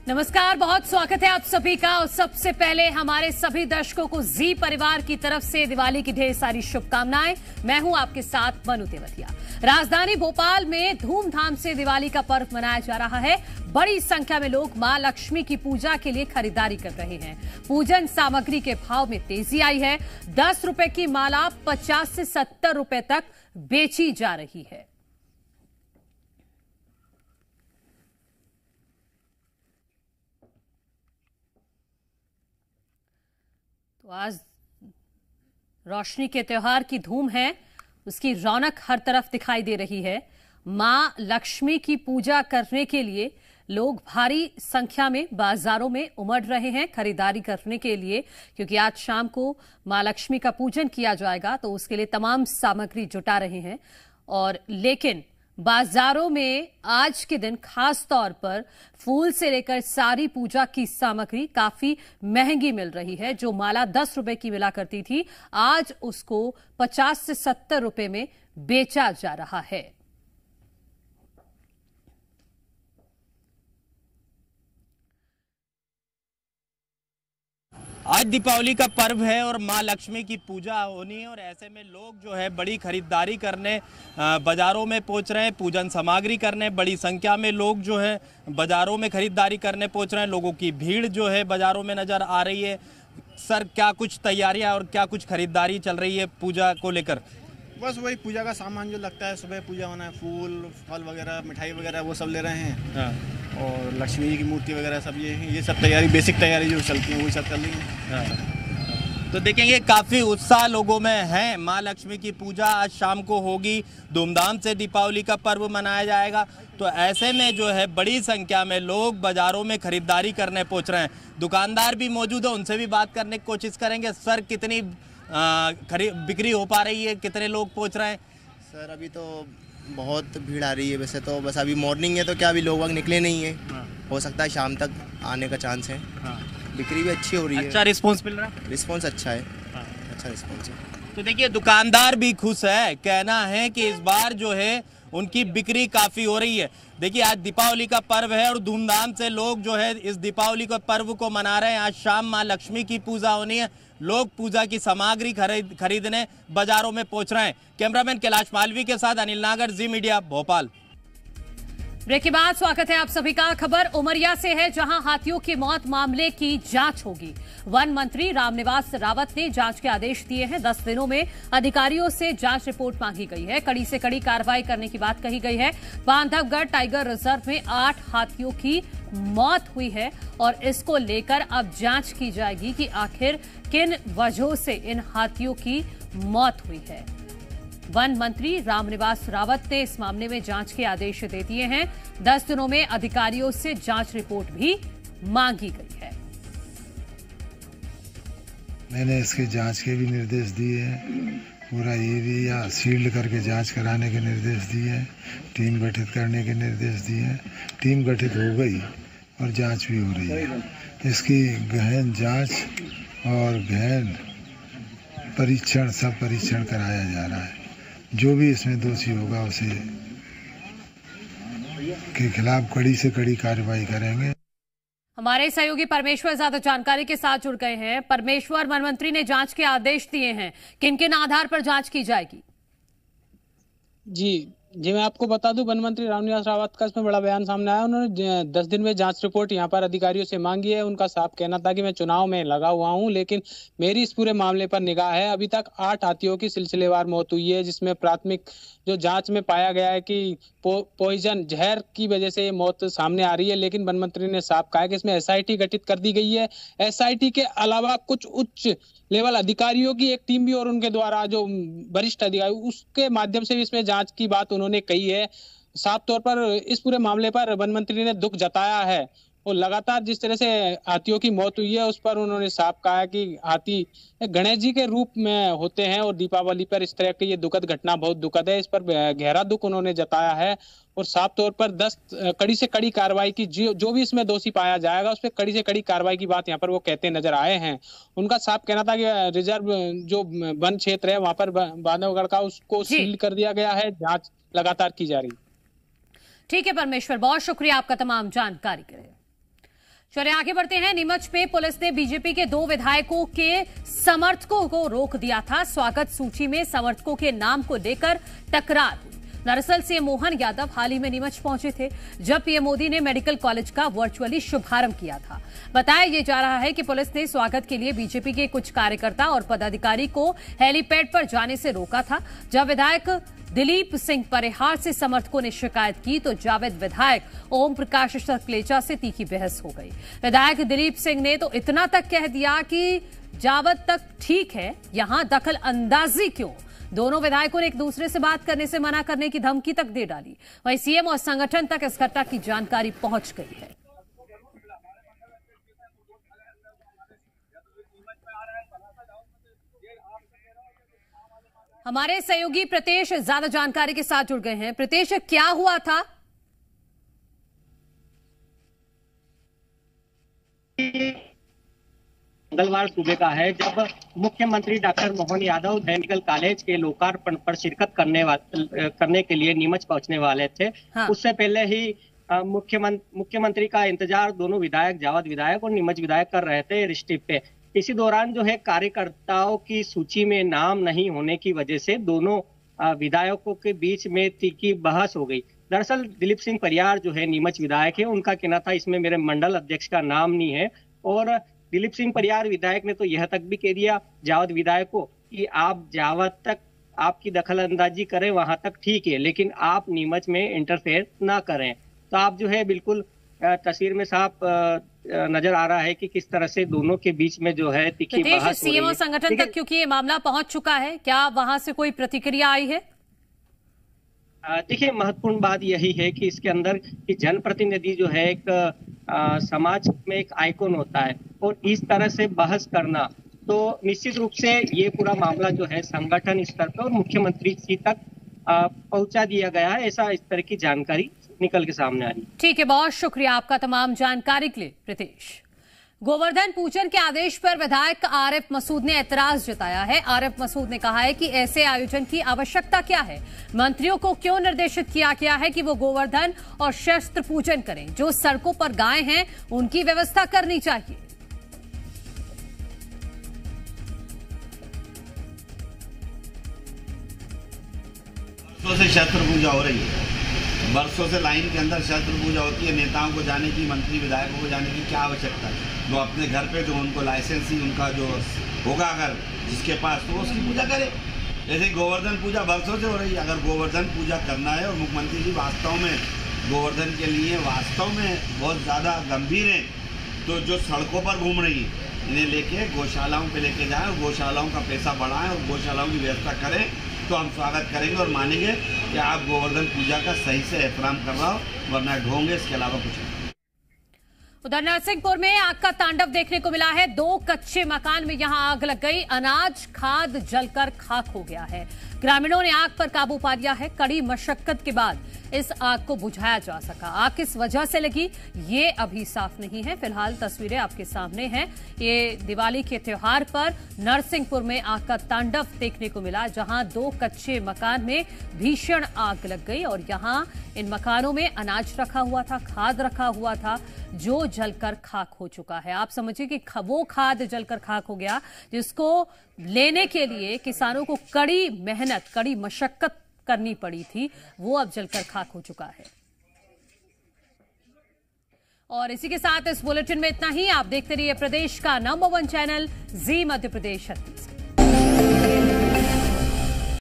नमस्कार, बहुत स्वागत है आप सभी का। और सबसे पहले हमारे सभी दर्शकों को जी परिवार की तरफ से दिवाली की ढेर सारी शुभकामनाएं। मैं हूं आपके साथ मनु तेवतिया। राजधानी भोपाल में धूमधाम से दिवाली का पर्व मनाया जा रहा है। बड़ी संख्या में लोग मां लक्ष्मी की पूजा के लिए खरीदारी कर रहे हैं। पूजन सामग्री के भाव में तेजी आई है। 10 रुपए की माला 50 से 70 रुपए तक बेची जा रही है। तो आज रोशनी के त्योहार की धूम है, उसकी रौनक हर तरफ दिखाई दे रही है। मां लक्ष्मी की पूजा करने के लिए लोग भारी संख्या में बाजारों में उमड़ रहे हैं खरीदारी करने के लिए, क्योंकि आज शाम को मां लक्ष्मी का पूजन किया जाएगा, तो उसके लिए तमाम सामग्री जुटा रहे हैं। और लेकिन बाजारों में आज के दिन खास तौर पर फूल से लेकर सारी पूजा की सामग्री काफी महंगी मिल रही है। जो माला 10 रुपए की मिला करती थी, आज उसको 50 से 70 रुपए में बेचा जा रहा है। आज दीपावली का पर्व है और मां लक्ष्मी की पूजा होनी है, और ऐसे में लोग जो है बड़ी खरीदारी करने बाज़ारों में पहुंच रहे हैं। पूजन सामग्री करने बड़ी संख्या में लोग जो है बाज़ारों में खरीदारी करने पहुंच रहे हैं। लोगों की भीड़ जो है बाज़ारों में नज़र आ रही है। सर, क्या कुछ तैयारियां और क्या कुछ खरीदारी चल रही है पूजा को लेकर? बस वही पूजा का सामान जो लगता है, सुबह पूजा होना है, फूल फल वगैरह मिठाई वगैरह वो सब ले रहे हैं। हाँ। और लक्ष्मी जी की मूर्ति वगैरह सब ये सब तैयारी, बेसिक तैयारी जो चलती है वही सब कर रही है। हाँ। तो देखेंगे काफ़ी उत्साह लोगों में है। माँ लक्ष्मी की पूजा आज शाम को होगी, धूमधाम से दीपावली का पर्व मनाया जाएगा। तो ऐसे में जो है बड़ी संख्या में लोग बाज़ारों में खरीदारी करने पहुँच रहे हैं। दुकानदार भी मौजूद है, उनसे भी बात करने की कोशिश करेंगे। सर, कितनी बिक्री हो पा रही है, कितने लोग पहुँच रहे हैं? सर, अभी तो बहुत भीड़ आ रही है। वैसे तो बस अभी मॉर्निंग है, तो क्या अभी लोग वक्त निकले नहीं है। हाँ। हो सकता है शाम तक आने का चांस है। हाँ। बिक्री भी अच्छी हो रही है। अच्छा रिस्पॉन्स मिल रहा है? रिस्पॉन्स अच्छा है। हाँ। अच्छा रिस्पॉन्स है। तो देखिए, दुकानदार भी खुश है। कहना है कि इस बार जो है उनकी बिक्री काफ़ी हो रही है। देखिए, आज दीपावली का पर्व है और धूमधाम से लोग जो है इस दीपावली के पर्व को मना रहे हैं। आज शाम माँ लक्ष्मी की पूजा होनी है। लोग पूजा की सामग्री खरीदने बाजारों में पहुंच रहे हैं। कैमरामैन कैलाश मालवी के साथ अनिल नागर, जी मीडिया, भोपाल। ब्रेक के बाद स्वागत है आप सभी का। खबर उमरिया से है, जहां हाथियों की मौत मामले की जांच होगी। वन मंत्री रामनिवास रावत ने जांच के आदेश दिए हैं। 10 दिनों में अधिकारियों से जांच रिपोर्ट मांगी गई है। कड़ी से कड़ी कार्रवाई करने की बात कही गई है। बांधवगढ़ टाइगर रिजर्व में 8 हाथियों की मौत हुई है और इसको लेकर अब जांच की जाएगी कि आखिर किन वजहों से इन हाथियों की मौत हुई है। वन मंत्री रामनिवास रावत ने इस मामले में जांच के आदेश दे दिए हैं। 10 दिनों में अधिकारियों से जांच रिपोर्ट भी मांगी गई है। मैंने इसके जांच के भी निर्देश दिए हैं। पूरा एरिया सील्ड करके जांच कराने के निर्देश दिए हैं। टीम गठित करने के निर्देश दिए हैं। टीम गठित हो गई और जांच भी हो रही है। इसकी गहन जांच और गहन परीक्षण, सब परीक्षण कराया जा रहा है। जो भी इसमें दोषी होगा उसे के खिलाफ कड़ी से कड़ी कार्रवाई करेंगे। हमारे सहयोगी परमेश्वर ज्यादा जानकारी के साथ जुड़ गए हैं। परमेश्वर, वन मंत्री ने जांच के आदेश दिए हैं, किन किन आधार पर जांच की जाएगी? जी मैं आपको बता दूं, वन मंत्री रामनिवास रावत का इसमें बड़ा बयान सामने आया। उन्होंने 10 दिन में जांच रिपोर्ट यहाँ पर अधिकारियों से मांगी है। उनका साफ कहना था कि मैं चुनाव में लगा हुआ हूँ, लेकिन मेरी इस पूरे मामले पर निगाह है। अभी तक 8 हाथियों की सिलसिलेवार मौत हुई है, जिसमें प्राथमिक जो जांच में पाया गया है कि पॉइजन, जहर की वजह से ये मौत सामने आ रही है। लेकिन वन मंत्री ने साफ कहा कि इसमें SIT गठित कर दी गई है। SIT के अलावा कुछ उच्च लेवल अधिकारियों की एक टीम भी और उनके द्वारा जो वरिष्ठ अधिकारी, उसके माध्यम से भी इसमें जांच की बात उन्होंने कही है। साफ तौर पर इस पूरे मामले पर वन मंत्री ने दुख जताया है और लगातार जिस तरह से हाथियों की मौत हुई है उस पर उन्होंने साफ कहा है कि हाथी गणेश जी के रूप में होते हैं और दीपावली पर इस तरह की ये दुखद घटना बहुत दुखद है। इस पर गहरा दुख उन्होंने जताया है और साफ तौर पर 10 कड़ी से कड़ी कार्रवाई की, जो भी इसमें दोषी पाया जाएगा उस पर कड़ी से कड़ी कार्रवाई की बात यहाँ पर वो कहते नजर आए हैं। उनका साफ कहना था कि रिजर्व जो वन क्षेत्र है वहां पर बांधवगढ़ का, उसको सील कर दिया गया है। जांच लगातार की जा रही है। ठीक है परमेश्वर, बहुत शुक्रिया आपका तमाम जानकारी के लिए। चलिए आगे बढ़ते हैं। नीमच में पुलिस ने बीजेपी के 2 विधायकों के समर्थकों को रोक दिया था। स्वागत सूची में समर्थकों के नाम को लेकर टकरार हुई। दरअसल सीएम मोहन यादव हाल ही में नीमच पहुंचे थे, जब पीएम मोदी ने मेडिकल कॉलेज का वर्चुअली शुभारंभ किया था। बताया ये जा रहा है कि पुलिस ने स्वागत के लिए बीजेपी के कुछ कार्यकर्ता और पदाधिकारी को हेलीपैड पर जाने से रोका था। जब विधायक दिलीप सिंह परिहार से समर्थकों ने शिकायत की तो जावेद विधायक ओम प्रकाश सकलेचा से तीखी बहस हो गई। विधायक दिलीप सिंह ने तो इतना तक कह दिया कि जावेद तक ठीक है, यहां दखल अंदाजी क्यों। दोनों विधायकों ने एक दूसरे से बात करने से मना करने की धमकी तक दे डाली। वहीं सीएम और संगठन तक इस घटना की जानकारी पहुंच गई है। हमारे सहयोगी प्रतेश ज्यादा जानकारी के साथ जुड़ गए हैं। प्रतेश, क्या हुआ था? मंगलवार सुबह का है, जब मुख्यमंत्री doctor Mohan Yadav medical college के लोकार्पण पर शिरकत करने के लिए नीमच पहुंचने वाले थे। हाँ। उससे पहले ही मुख्यमंत्री का इंतजार दोनों विधायक, जावद विधायक और नीमच विधायक कर रहे थे रिस्ट्रिप पे। इसी दौरान जो है कार्यकर्ताओं की सूची में नाम नहीं होने की वजह से दोनों विधायकों के बीच में तीखी बहस हो गई। दरअसल दिलीप सिंह परिहार जो है नीमच विधायक है, उनका कहना था इसमें मेरे मंडल अध्यक्ष का नाम नहीं है। और दिलीप सिंह परिहार विधायक ने तो यह तक भी कह दिया जावद विधायक को कि आप जावद तक आपकी दखल अंदाजी करें वहां तक ठीक है, लेकिन आप नीमच में इंटरफेयर ना करें। तो आप जो है बिल्कुल तस्वीर में साफ नजर आ रहा है कि किस तरह से दोनों के बीच में जो है तीखी बहस हो रही है। सीएम और संगठन तक क्योंकि ये मामला पहुंच चुका है, क्या वहां से कोई प्रतिक्रिया आई है? देखिए, महत्वपूर्ण बात यही है कि इसके अंदर कि जनप्रतिनिधि जो है एक समाज में एक आइकॉन होता है, और इस तरह से बहस करना तो निश्चित रूप से ये पूरा मामला जो है संगठन स्तर पर और मुख्यमंत्री जी तक पहुंचा दिया गया है। ऐसा इस तरह की जानकारी निकल के सामने आ रही है। ठीक है, बहुत शुक्रिया आपका तमाम जानकारी के लिए प्रीतेश। गोवर्धन पूजन के आदेश पर विधायक आरिफ मसूद ने एतराज जताया है। आरिफ मसूद ने कहा है कि ऐसे आयोजन की आवश्यकता क्या है, मंत्रियों को क्यों निर्देशित किया गया है कि वो गोवर्धन और शस्त्र पूजन करें। जो सड़कों पर गाय हैं उनकी व्यवस्था करनी चाहिए। वर्षों से शस्त्र पूजा हो रही है, वर्षों से लाइन के अंदर शस्त्र पूजा होती है। नेताओं को जाने की, मंत्री विधायकों को जाने की क्या आवश्यकता है? जो अपने घर पे जो उनको लाइसेंस ही उनका जो होगा अगर जिसके पास, तो उसकी पूजा करे। जैसे गोवर्धन पूजा वर्षों से हो रही है। अगर गोवर्धन पूजा करना है और मुख्यमंत्री जी वास्तव में गोवर्धन के लिए वास्तव में बहुत ज़्यादा गंभीर हैं, तो जो सड़कों पर घूम रही है इन्हें लेके गौशालाओं पे लेके जाएं और गौशालाओं का पैसा बढ़ाएं और गौशालाओं की व्यवस्था करें, तो हम स्वागत करेंगे और मानेंगे कि आप गोवर्धन पूजा का सही से एहतराम कर रहा हो, वरना ढोंगे, इसके अलावा कुछ नहीं। उधर नरसिंहपुर में आग का तांडव देखने को मिला है। 2 कच्चे मकान में यहां आग लग गई। अनाज खाद जलकर खाक हो गया है। ग्रामीणों ने आग पर काबू पा लिया है। कड़ी मशक्कत के बाद इस आग को बुझाया जा सका। आग किस वजह से लगी ये अभी साफ नहीं है। फिलहाल तस्वीरें आपके सामने हैं। ये दिवाली के त्योहार पर नरसिंहपुर में आग का तांडव देखने को मिला, जहां 2 कच्चे मकान में भीषण आग लग गई और यहां इन मकानों में अनाज रखा हुआ था, खाद रखा हुआ था, जो जलकर खाक हो चुका है। आप समझिए कि वो खाद जलकर खाक हो गया जिसको लेने के लिए किसानों को कड़ी मेहनत, कड़ी मशक्कत करनी पड़ी थी, वो अब जलकर खाक हो चुका है। और इसी के साथ इस बुलेटिन में इतना ही। आप देखते रहिए प्रदेश का नंबर 1 चैनल जी मध्य प्रदेश 36।